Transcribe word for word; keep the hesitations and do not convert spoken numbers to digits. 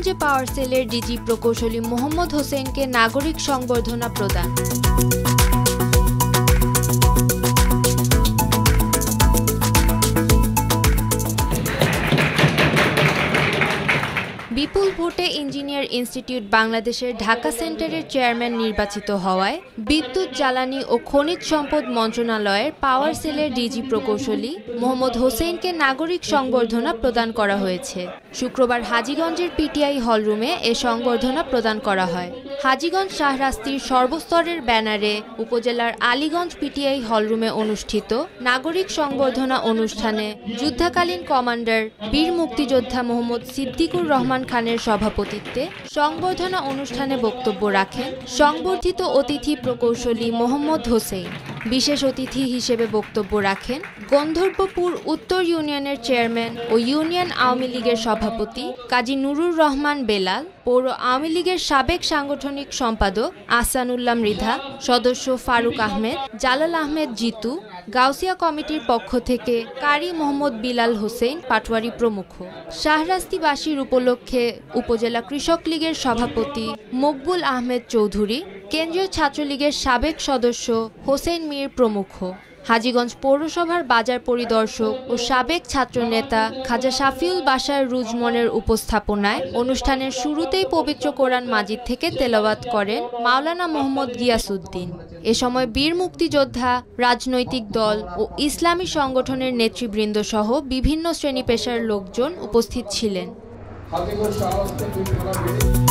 হাজীগঞ্জে পাওয়ার সেলের ডিজি প্রকৌশলী মোহাম্মদ হোসেনকে নাগরিক সংবর্ধনা প্রদান। বিপুল ভোটে ইঞ্জিনিয়ার ইনস্টিটিউট বাংলাদেশের ঢাকা সেন্টারের চেয়ারম্যান নির্বাচিত হওয়ায় বিদ্যুৎ, জ্বালানি ও খনিজ সম্পদ মন্ত্রণালয়ের পাওয়ার সেলের ডিজি প্রকৌশলী মোহাম্মদ হোসেনকে নাগরিক সংবর্ধনা প্রদান করা হয়েছে। শুক্রবার হাজীগঞ্জের পিটিআই হলরুমে এ সংবর্ধনা প্রদান করা হয়। হাজীগঞ্জ শাহরাস্তির সর্বস্তরের ব্যানারে উপজেলার আলীগঞ্জ পিটিআই হলরুমে অনুষ্ঠিত নাগরিক সংবর্ধনা অনুষ্ঠানে যুদ্ধকালীন কমান্ডার বীর মুক্তিযোদ্ধা মোহাম্মদ সিদ্দিকুর রহমান খানের সভাপতিত্বে সংবর্ধনা অনুষ্ঠানে বক্তব্য রাখেন সংবর্ধিত অতিথি প্রকৌশলী মোহাম্মদ হোসেন। বিশেষ অতিথি হিসেবে বক্তব্য রাখেন গন্ধর্বপুর উত্তর ইউনিয়নের চেয়ারম্যান ও ইউনিয়ন আওয়ামী লীগের সভাপতি কাজী নুরুর রহমান বেলাল, পৌর আওয়ামী লীগের সাবেক সাংগঠনিক সম্পাদক আহসানুল্লাহ মৃধা, সদস্য ফারুক আহমেদ, জালাল আহমেদ জিতু, গাউসিয়া কমিটির পক্ষ থেকে কারি মোহাম্মদ বিলাল হোসেন পাটোয়ারি প্রমুখ। শাহরাস্তিবাসীর উপলক্ষে উপজেলা কৃষক লীগের সভাপতি মকবুল আহমেদ চৌধুরী, কেন্দ্রীয় ছাত্রলীগের সাবেক সদস্য হোসেন মীর প্রমুখ। হাজীগঞ্জ পৌরসভার বাজার পরিদর্শক ও সাবেক ছাত্রনেতা খাজা শাফিউল বাশার রুজমনের উপস্থাপনায় অনুষ্ঠানের শুরুতেই পবিত্র কোরআন মাজিদ থেকে তেলাওয়াত করেন মাওলানা মোহাম্মদ গিয়াসউদ্দিন। এ সময় বীর মুক্তিযোদ্ধা, রাজনৈতিক দল ও ইসলামী সংগঠনের নেতৃবৃন্দ সহ বিভিন্ন শ্রেণী পেশার লোকজন উপস্থিত ছিলেন।